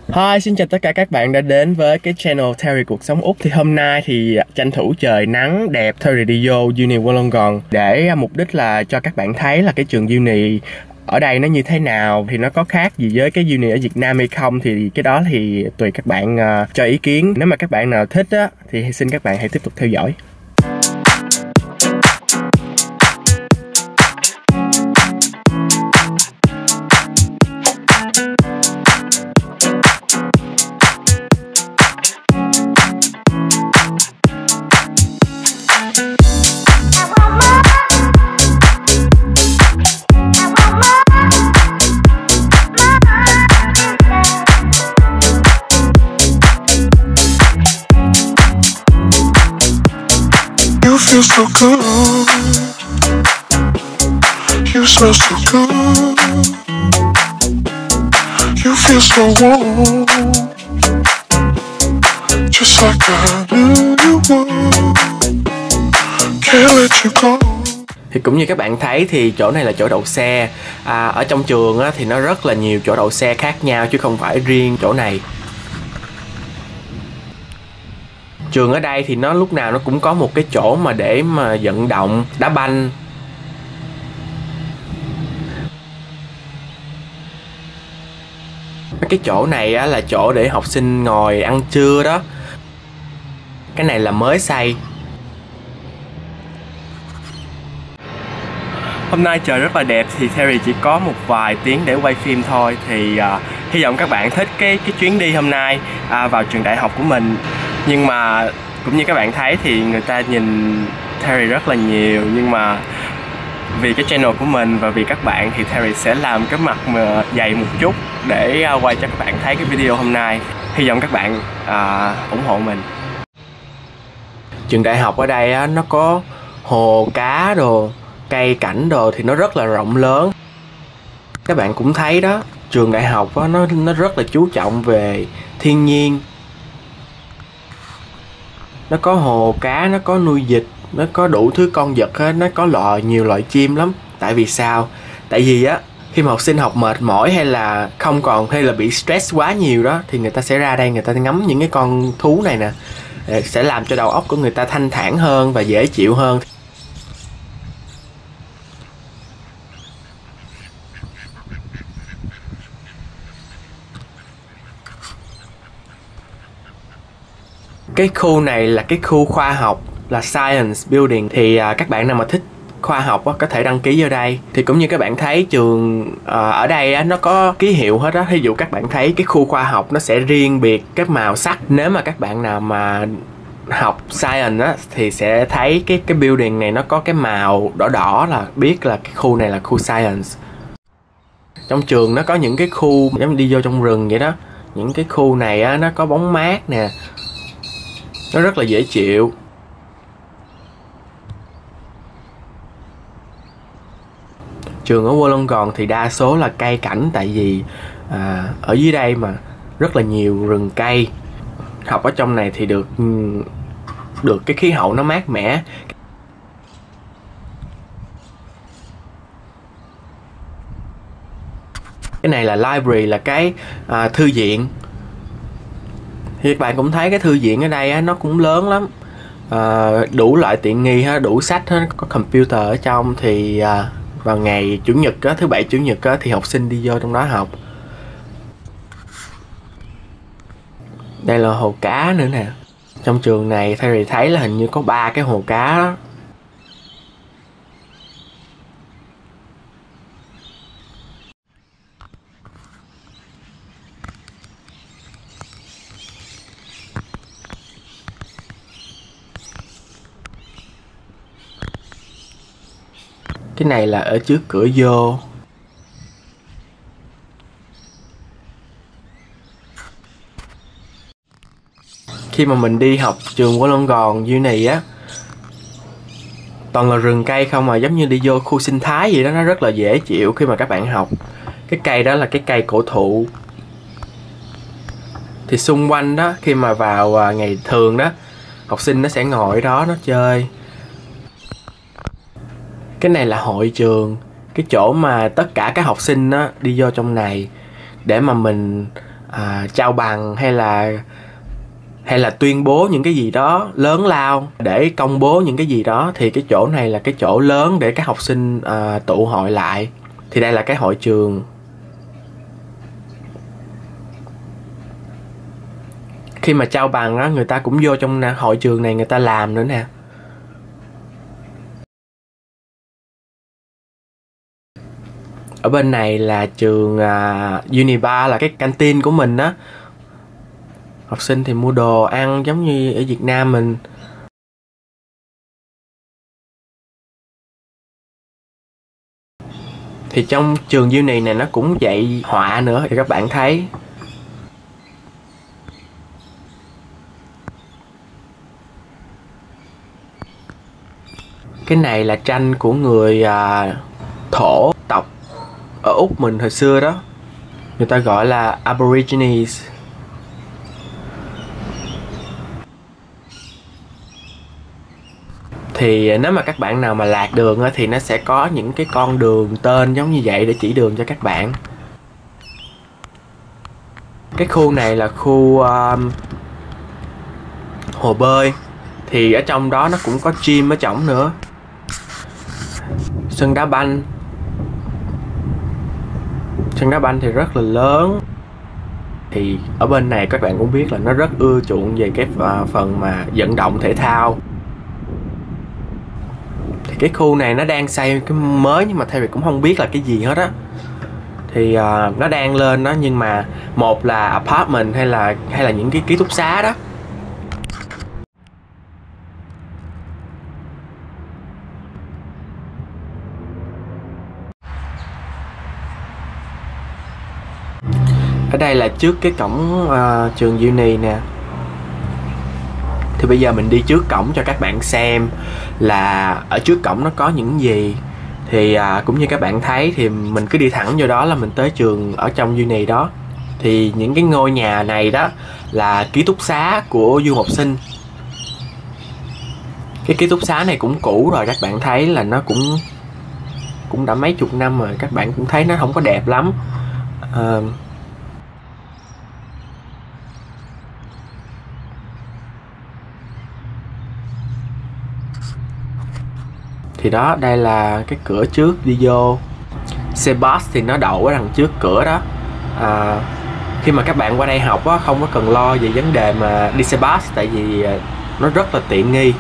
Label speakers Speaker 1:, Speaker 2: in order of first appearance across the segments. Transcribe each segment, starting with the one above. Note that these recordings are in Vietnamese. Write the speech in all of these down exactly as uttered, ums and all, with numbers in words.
Speaker 1: Hi, xin chào tất cả các bạn đã đến với cái channel Terry Cuộc Sống Úc. Thì hôm nay thì tranh thủ trời nắng đẹp, Terry đi vô Uni Wollongong để mục đích là cho các bạn thấy là cái trường Uni ở đây nó như thế nào, thì nó có khác gì với cái Uni ở Việt Nam hay không, thì cái đó thì tùy các bạn uh, cho ý kiến. Nếu mà các bạn nào thích á thì xin các bạn hãy tiếp tục theo dõi.
Speaker 2: You feel so good. You smell so good. You feel so warm, just like I knew you would. Can't let you go.
Speaker 1: Thì cũng như các bạn thấy thì chỗ này là chỗ đậu xe. à, Ở trong trường á, thì nó rất là nhiều chỗ đậu xe khác nhau chứ không phải riêng chỗ này. Trường ở đây thì nó lúc nào nó cũng có một cái chỗ mà để mà vận động, đá banh. Cái chỗ này á, là chỗ để học sinh ngồi ăn trưa đó. Cái này là mới xây. Hôm nay trời rất là đẹp thì Terry chỉ có một vài tiếng để quay phim thôi. Thì uh, hy vọng các bạn thích cái cái chuyến đi hôm nay uh, vào trường đại học của mình. Nhưng mà cũng như các bạn thấy thì người ta nhìn Terry rất là nhiều. Nhưng mà vì cái channel của mình và vì các bạn thì Terry sẽ làm cái mặt mà dày một chút để uh, quay cho các bạn thấy cái video hôm nay. Hy vọng các bạn uh, ủng hộ mình. Trường đại học ở đây á, nó có hồ cá đồ, cây cảnh đồ thì nó rất là rộng lớn. Các bạn cũng thấy đó, trường đại học đó, nó, nó rất là chú trọng về thiên nhiên. Nó có hồ cá, nó có nuôi vịt, nó có đủ thứ con vật hết, nó có loại nhiều loại chim lắm. Tại vì sao? Tại vì á, khi mà học sinh học mệt mỏi hay là không còn hay là bị stress quá nhiều đó thì người ta sẽ ra đây người ta ngắm những cái con thú này nè, sẽ làm cho đầu óc của người ta thanh thản hơn và dễ chịu hơn. Cái khu này là cái khu khoa học, là Science Building. Thì à, các bạn nào mà thích khoa học á, có thể đăng ký vô đây. Thì cũng như các bạn thấy trường à, ở đây á, nó có ký hiệu hết á. Ví dụ các bạn thấy cái khu khoa học nó sẽ riêng biệt các màu sắc. Nếu mà các bạn nào mà học Science á, thì sẽ thấy cái cái building này nó có cái màu đỏ đỏ là biết là cái khu này là khu Science. Trong trường nó có những cái khu giống như đi vô trong rừng vậy đó. Những cái khu này á, nó có bóng mát nè, nó rất là dễ chịu. Trường ở Wollongong thì đa số là cây cảnh. Tại vì à, ở dưới đây mà rất là nhiều rừng cây. Học ở trong này thì được được cái khí hậu nó mát mẻ. Cái này là library, là cái à, thư viện. Thì các bạn cũng thấy cái thư viện ở đây á, nó cũng lớn lắm. à, Đủ loại tiện nghi ha, đủ sách ha, có computer ở trong. Thì à, vào ngày chủ nhật á, thứ bảy chủ nhật á, thì học sinh đi vô trong đó học. Đây là hồ cá nữa nè. Trong trường này Terry thấy là hình như có ba cái hồ cá đó. Cái này là ở trước cửa vô. Khi mà mình đi học trường Wollongong Uni á, toàn là rừng cây không mà, giống như đi vô khu sinh thái vậy đó. Nó rất là dễ chịu khi mà các bạn học. Cái cây đó là cái cây cổ thụ. Thì xung quanh đó, khi mà vào ngày thường đó, học sinh nó sẽ ngồi ở đó nó chơi. Cái này là hội trường, cái chỗ mà tất cả các học sinh á, đi vô trong này để mà mình à, trao bằng hay là hay là tuyên bố những cái gì đó lớn lao, để công bố những cái gì đó, thì cái chỗ này là cái chỗ lớn để các học sinh à, tụ hội lại. Thì đây là cái hội trường. Khi mà trao bằng á, người ta cũng vô trong hội trường này người ta làm nữa nè. Ở bên này là trường uh, Unibar, là cái canteen của mình á. Học sinh thì mua đồ ăn giống như ở Việt Nam mình. Thì trong trường Uni này nó cũng dạy họa nữa, thì các bạn thấy. Cái này là tranh của người uh, thổ tộc ở Úc mình hồi xưa đó. Người ta gọi là Aborigines. Thì nếu mà các bạn nào mà lạc đường thì nó sẽ có những cái con đường tên giống như vậy để chỉ đường cho các bạn. Cái khu này là khu um, hồ bơi. Thì ở trong đó nó cũng có gym ở trong nữa. Sân đá banh. Sân đá banh thì rất là lớn. Thì ở bên này các bạn cũng biết là nó rất ưa chuộng về cái phần mà vận động thể thao. Thì cái khu này nó đang xây cái mới, nhưng mà theo mình cũng không biết là cái gì hết á. Thì uh, nó đang lên đó, nhưng mà một là apartment hay là hay là những cái ký túc xá đó. Ở đây là trước cái cổng uh, trường Uni nè. Thì bây giờ mình đi trước cổng cho các bạn xem là ở trước cổng nó có những gì. Thì à, cũng như các bạn thấy thì mình cứ đi thẳng vô đó là mình tới trường ở trong Uni đó. Thì những cái ngôi nhà này đó là ký túc xá của du học sinh. Cái ký túc xá này cũng cũ rồi, các bạn thấy là nó cũng cũng đã mấy chục năm rồi. Các bạn cũng thấy nó không có đẹp lắm. à, Thì đó, đây là cái cửa trước đi vô. Xe bus thì nó đậu ở đằng trước cửa đó. à, Khi mà các bạn qua đây học á, không có cần lo về vấn đề mà đi xe bus, tại vì nó rất là tiện nghi.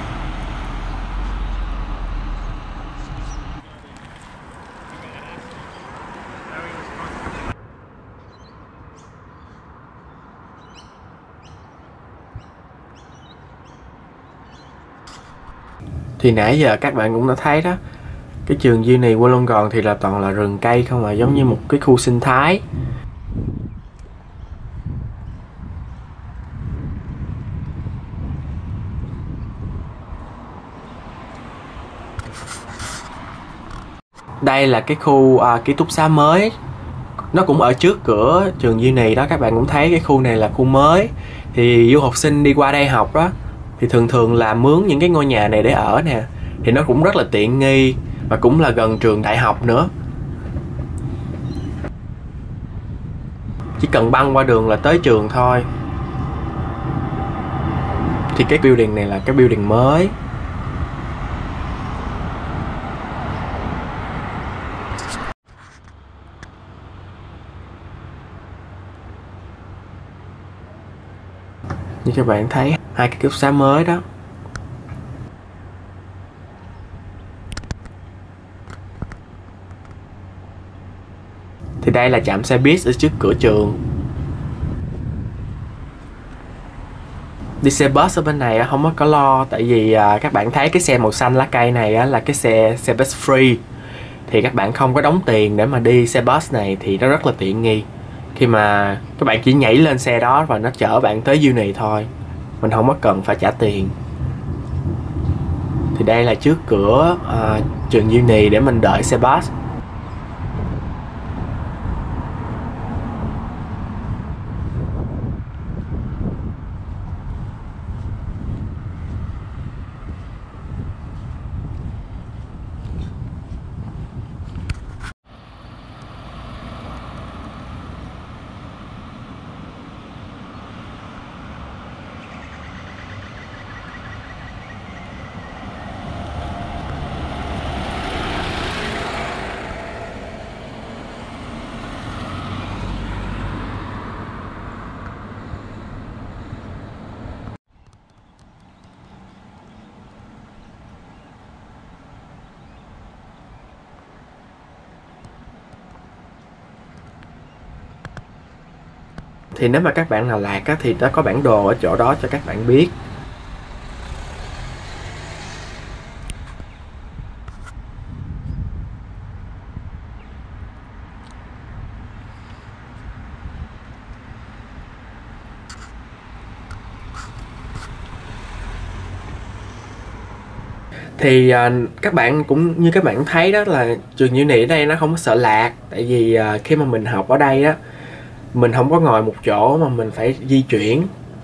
Speaker 1: Thì nãy giờ các bạn cũng đã thấy đó, cái trường Uni Wollongong thì là toàn là rừng cây không à, giống như một cái khu sinh thái. Đây là cái khu à, ký túc xá mới. Nó cũng ở trước cửa trường Uni đó, các bạn cũng thấy cái khu này là khu mới. Thì du học sinh đi qua đây học đó thì thường thường là mướn những cái ngôi nhà này để ở nè. Thì nó cũng rất là tiện nghi, và cũng là gần trường đại học nữa. Chỉ cần băng qua đường là tới trường thôi. Thì cái building này là cái building mới. Như các bạn thấy, hai cái ký túc xá mới đó. Thì đây là trạm xe buýt ở trước cửa trường. Đi xe bus ở bên này không có lo, tại vì các bạn thấy cái xe màu xanh lá cây này là cái xe xe bus free. Thì các bạn không có đóng tiền để mà đi xe bus này, thì nó rất là tiện nghi. Khi mà các bạn chỉ nhảy lên xe đó và nó chở bạn tới Uni thôi, mình không có cần phải trả tiền. Thì đây là trước cửa uh, trường Uni để mình đợi xe bus. Thì nếu mà các bạn nào lạc á, thì nó có bản đồ ở chỗ đó cho các bạn biết. Thì uh, các bạn cũng như các bạn thấy đó là trường Uni ở đây nó không có sợ lạc. Tại vì uh, khi mà mình học ở đây á, mình không có ngồi một chỗ mà mình phải di chuyển.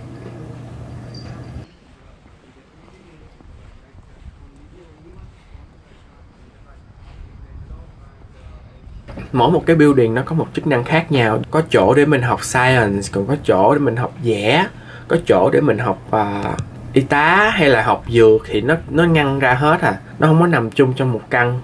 Speaker 1: Mỗi một cái building nó có một chức năng khác nhau. Có chỗ để mình học science, còn có chỗ để mình học vẽ, có chỗ để mình học uh, y tá hay là học dược, thì nó nó ngăn ra hết à, nó không có nằm chung trong một căn.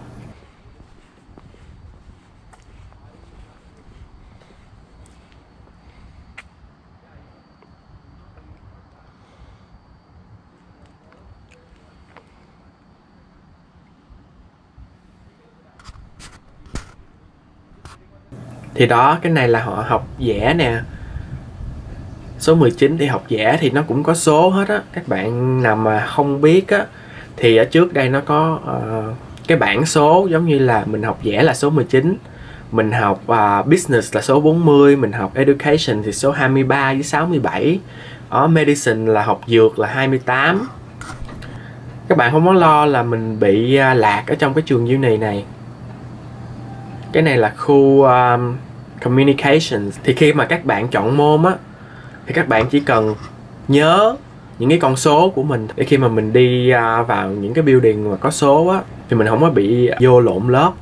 Speaker 1: Thì đó, cái này là họ học vẽ nè. Số mười chín thì học vẽ thì nó cũng có số hết á. Các bạn nào mà không biết á, thì ở trước đây nó có uh, cái bảng số, giống như là mình học vẽ là số mười chín, mình học uh, business là số bốn mươi, mình học education thì số hai mươi ba với sáu mươi bảy. Ở medicine là học dược là hai mươi tám. Các bạn không có lo là mình bị uh, lạc ở trong cái trường uni này. Cái này là khu um, communications. Thì khi mà các bạn chọn môn á, thì các bạn chỉ cần nhớ những cái con số của mình để khi mà mình đi uh, vào những cái building mà có số á, thì mình không có bị vô lộn lớp.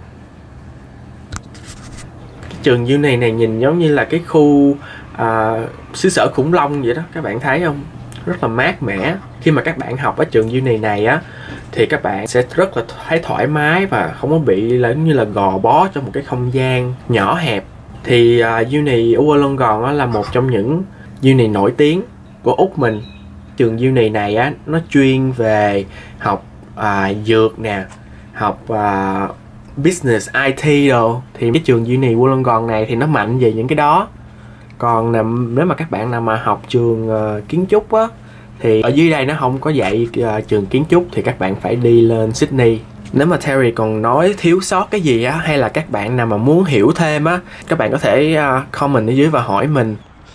Speaker 1: Cái trường uni này nhìn giống như là cái khu uh, xứ sở khủng long vậy đó, các bạn thấy không? Rất là mát mẻ. Khi mà các bạn học ở trường uni này á, thì các bạn sẽ rất là thấy thoải mái và không có bị là như là gò bó trong một cái không gian nhỏ hẹp. Thì uh, uni ở Wollongong là một trong những uni nổi tiếng của Úc mình. Trường uni này á, nó chuyên về học uh, dược nè, học uh, business, i tê đồ. Thì cái trường uni Wollongong này thì nó mạnh về những cái đó. Còn nếu mà các bạn nào mà học trường uh, kiến trúc á, thì ở dưới đây nó không có dạy uh, trường kiến trúc, thì các bạn phải đi lên Sydney. Nếu mà Terry còn nói thiếu sót cái gì á, hay là các bạn nào mà muốn hiểu thêm á, các bạn có thể uh, comment ở dưới và hỏi mình.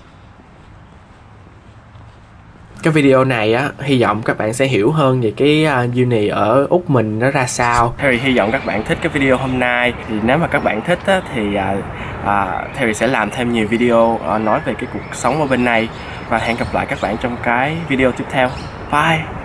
Speaker 1: Cái video này á, hy vọng các bạn sẽ hiểu hơn về cái uh, uni ở Úc mình nó ra sao. Terry hy vọng các bạn thích cái video hôm nay. Thì nếu mà các bạn thích á, thì uh, uh, Terry sẽ làm thêm nhiều video uh, nói về cái cuộc sống ở bên này. Và hẹn gặp lại các bạn trong cái video tiếp theo. Bye!